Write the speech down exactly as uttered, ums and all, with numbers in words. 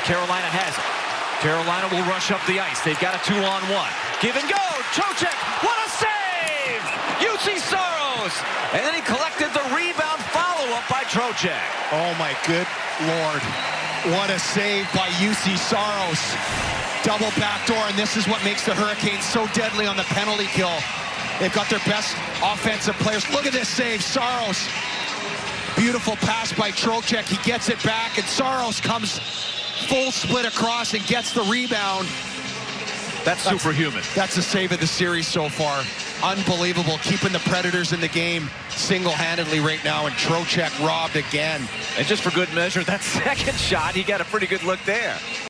Carolina has it. Carolina will rush up the ice. They've got a two-on-one. Give and go. Trocheck. What a save! Juuse Saros. And then he collected the rebound follow-up by Trocheck. Oh, my good Lord. What a save by Juuse Saros. Double backdoor, and this is what makes the Hurricanes so deadly on the penalty kill. They've got their best offensive players. Look at this save, Saros. Beautiful pass by Trocheck. He gets it back, and Saros comes full split across and gets the rebound. That's, that's superhuman. That's the save of the series so far. Unbelievable, keeping the Predators in the game single-handedly right now, and Trocheck robbed again. And just for good measure, that second shot, he got a pretty good look there.